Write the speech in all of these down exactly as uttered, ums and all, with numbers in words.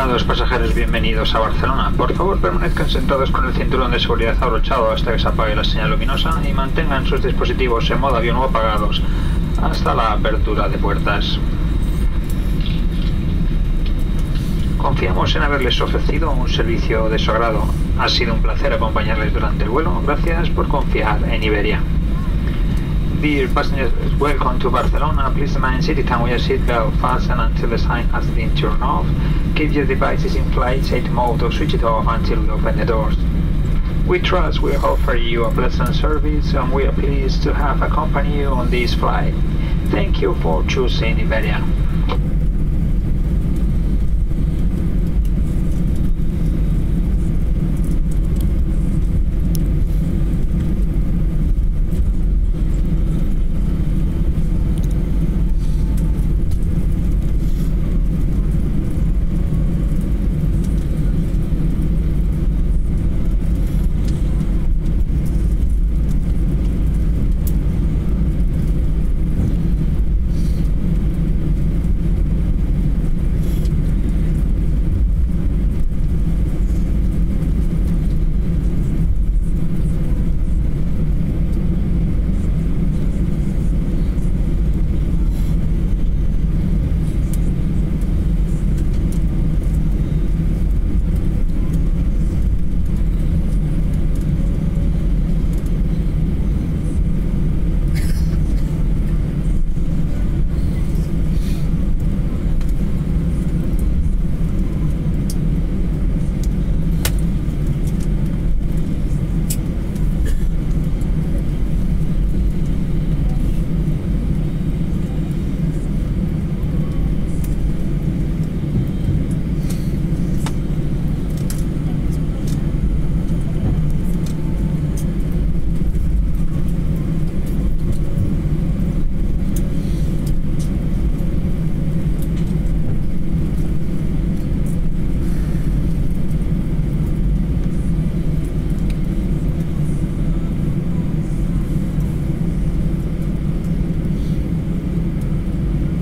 Estimados pasajeros, bienvenidos a Barcelona. Por favor, permanezcan sentados con el cinturón de seguridad abrochado hasta que se apague la señal luminosa y mantengan sus dispositivos en modo avión o apagados hasta la apertura de puertas. Confiamos en haberles ofrecido un servicio de su agrado. Ha sido un placer acompañarles durante el vuelo. Gracias por confiar en Iberia. Dear passengers, welcome to Barcelona. Please remain seated and wear seatbelt fastened until the sign has been turned off. Keep your devices in flight safe mode or switch it off until we open the doors. We trust we offer you a pleasant service and we are pleased to have accompanied you on this flight. Thank you for choosing Iberia.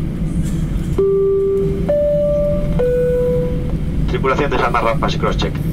Tripulación de Salma Rampas y Crosscheck.